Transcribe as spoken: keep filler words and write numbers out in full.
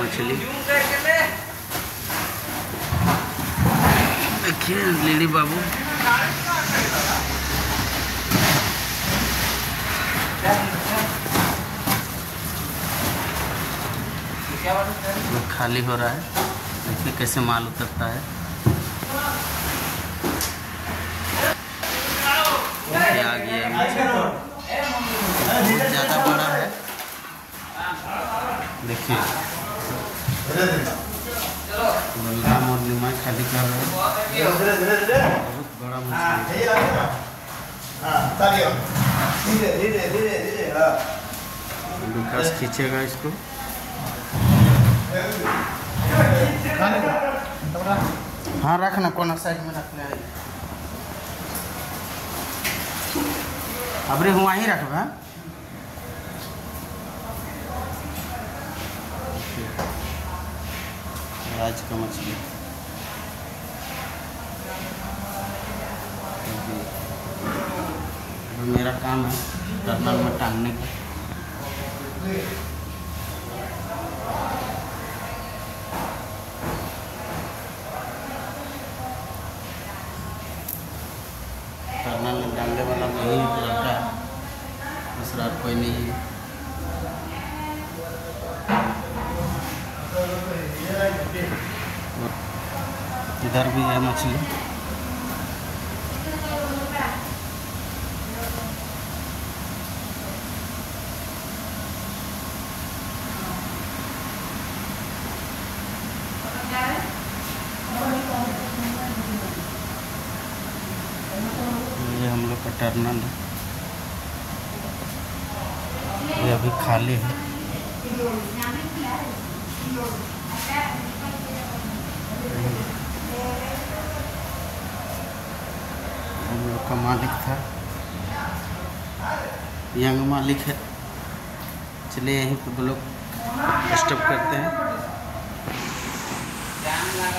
मछली। देखिए लेडी बाबू खाली हो रहा है। देखिए कैसे माल उतरता है। आ गया बहुत ज़्यादा बड़ा है। देखिए बलराम और निमाई खाली कर रहे हैं। बहुत बड़ा मछली। विकास खींचेगा इसको। हाँ रखना कोना साइड में रख ले। अबरे हुआ ही रखबा। राज का मछली मेरा काम है टर्नल में टांगने का। टर्नल में डालने वाला यही लड़का है, दूसरा कोई नहीं है। इधर भी है मछली। ये हम लोग का टर्नल है, ये अभी खाली है। हम लोग का मालिक था, यंग मालिक है। चलिए यहीं पे ब्लॉग स्टॉप करते हैं।